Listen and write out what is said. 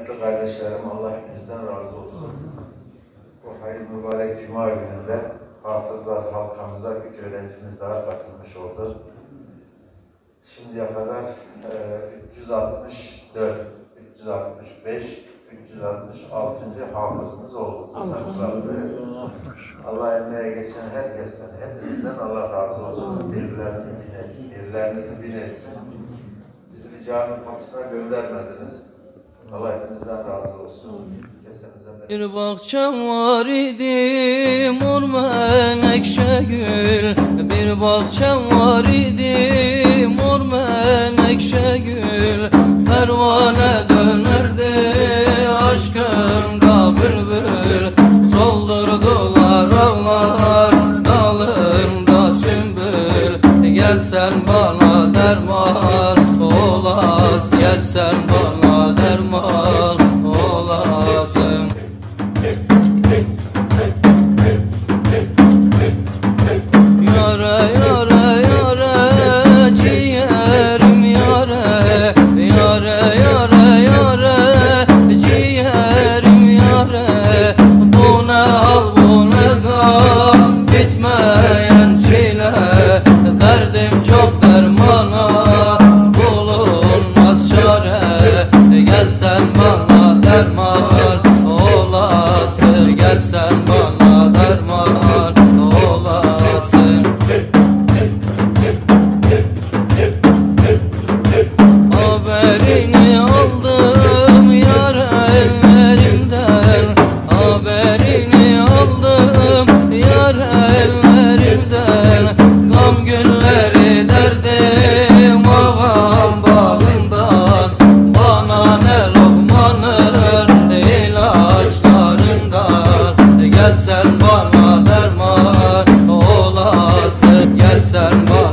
kıymetli kardeşlerim, Allah hepinizden razı olsun. Bu hayırlı mübarek Cuma gününde hafızlar halkamıza 3 öğrencimiz daha katılmış oldu. Şimdiye kadar 364, 365, 366. hafızımız oldu. Allah emeğe geçen herkesten, hepinizden Allah razı olsun. Birbirlerinizi bin etsin. Bizi bir cami kapısına göndermediniz. Allah hepinizden razı olsun. Bir bahçem var idi, mor menekşe gül. Bir bahçem var idi, mor menekşe gül. Pervane dönerdi aşkımda bülbül. Soldurdular ağlar dalımda sümbül. Gel sen bana derman olasın, gel sen bana derman olasın. Yare yare yare ciğerim yare, yare yare yare ciğerim yare. Bu ne hal bu ne gam, bitmeyen çile. Derdim çok dermana bulunmaz çare. Gel sen bana derman olasın, gel sen bana derman olasın. Haberini aldım yar ellerimden, haberini aldım yar ellerimden. Gam günleri derdim ağam bağından, bana ne lokmanın ilaçlarından. Gel sen bana derman olasın, gel sen bana